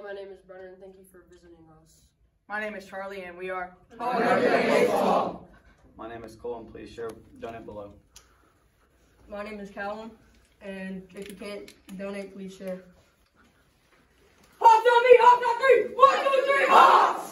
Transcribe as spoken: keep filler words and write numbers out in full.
Hello, my name is Brennan. Thank you for visiting us. My name is Charlie, and we are Baseball. My name is Cole, and please share, donate below. My name is Callum, and if you can't donate, please share. Hops on me, hops on three, one, two, three, hops!